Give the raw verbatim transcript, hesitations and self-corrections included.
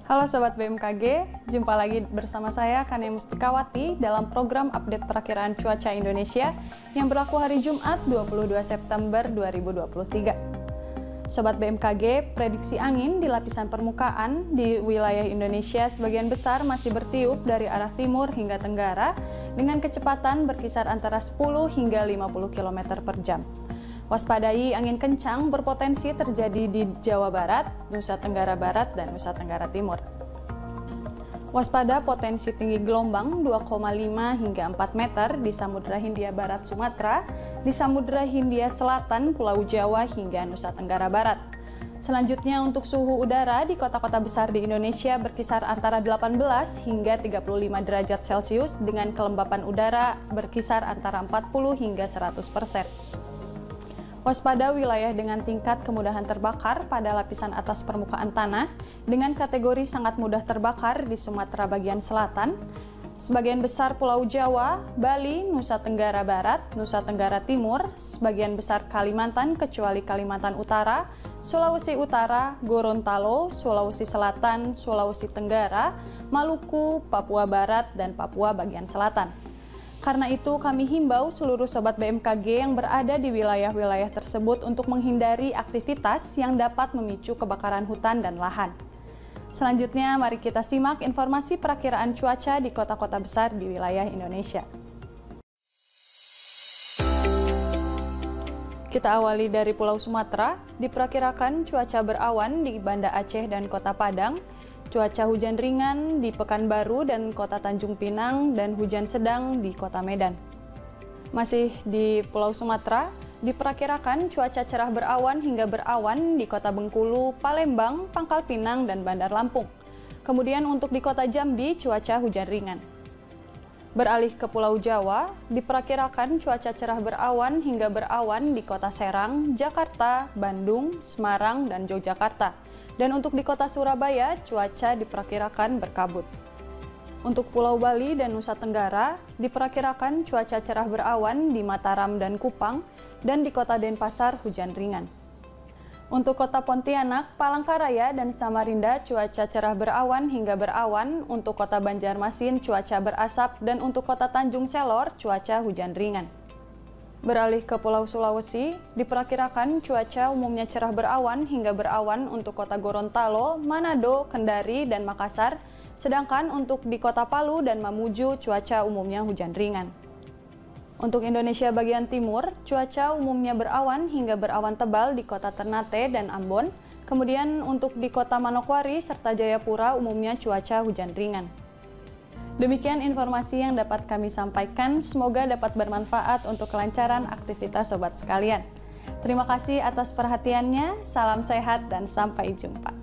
Halo Sobat B M K G, jumpa lagi bersama saya Kania Mustikawati dalam program update perakiraan cuaca Indonesia yang berlaku hari Jumat dua puluh dua September dua ribu dua puluh tiga. Sobat B M K G, prediksi angin di lapisan permukaan di wilayah Indonesia sebagian besar masih bertiup dari arah timur hingga tenggara dengan kecepatan berkisar antara sepuluh hingga lima puluh kilometer per jam. Waspadai angin kencang berpotensi terjadi di Jawa Barat, Nusa Tenggara Barat, dan Nusa Tenggara Timur. Waspada potensi tinggi gelombang dua koma lima hingga empat meter di Samudra Hindia Barat Sumatera, di Samudra Hindia Selatan Pulau Jawa hingga Nusa Tenggara Barat. Selanjutnya untuk suhu udara di kota-kota besar di Indonesia berkisar antara delapan belas hingga tiga puluh lima derajat Celcius dengan kelembapan udara berkisar antara empat puluh hingga seratus persen. Waspada wilayah dengan tingkat kemudahan terbakar pada lapisan atas permukaan tanah dengan kategori sangat mudah terbakar di Sumatera bagian selatan, sebagian besar Pulau Jawa, Bali, Nusa Tenggara Barat, Nusa Tenggara Timur, sebagian besar Kalimantan kecuali Kalimantan Utara, Sulawesi Utara, Gorontalo, Sulawesi Selatan, Sulawesi Tenggara, Maluku, Papua Barat, dan Papua bagian selatan. Karena itu, kami himbau seluruh Sobat B M K G yang berada di wilayah-wilayah tersebut untuk menghindari aktivitas yang dapat memicu kebakaran hutan dan lahan. Selanjutnya, mari kita simak informasi perakiraan cuaca di kota-kota besar di wilayah Indonesia. Kita awali dari Pulau Sumatera, diperkirakan cuaca berawan di Banda Aceh dan Kota Padang, cuaca hujan ringan di Pekanbaru dan Kota Tanjung Pinang, dan hujan sedang di Kota Medan. Masih di Pulau Sumatera, diperkirakan cuaca cerah berawan hingga berawan di Kota Bengkulu, Palembang, Pangkal Pinang, dan Bandar Lampung. Kemudian untuk di Kota Jambi, cuaca hujan ringan. Beralih ke Pulau Jawa, diperkirakan cuaca cerah berawan hingga berawan di Kota Serang, Jakarta, Bandung, Semarang, dan Yogyakarta. Dan untuk di Kota Surabaya, cuaca diperkirakan berkabut. Untuk Pulau Bali dan Nusa Tenggara, diperkirakan cuaca cerah berawan di Mataram dan Kupang, dan di Kota Denpasar hujan ringan. Untuk Kota Pontianak, Palangkaraya, dan Samarinda, cuaca cerah berawan hingga berawan. Untuk Kota Banjarmasin, cuaca berasap, dan untuk Kota Tanjung Selor, cuaca hujan ringan. Beralih ke Pulau Sulawesi, diperkirakan cuaca umumnya cerah berawan hingga berawan untuk Kota Gorontalo, Manado, Kendari, dan Makassar, sedangkan untuk di Kota Palu dan Mamuju cuaca umumnya hujan ringan. Untuk Indonesia bagian timur, cuaca umumnya berawan hingga berawan tebal di Kota Ternate dan Ambon, kemudian untuk di Kota Manokwari serta Jayapura umumnya cuaca hujan ringan. Demikian informasi yang dapat kami sampaikan, semoga dapat bermanfaat untuk kelancaran aktivitas sobat sekalian. Terima kasih atas perhatiannya, salam sehat dan sampai jumpa.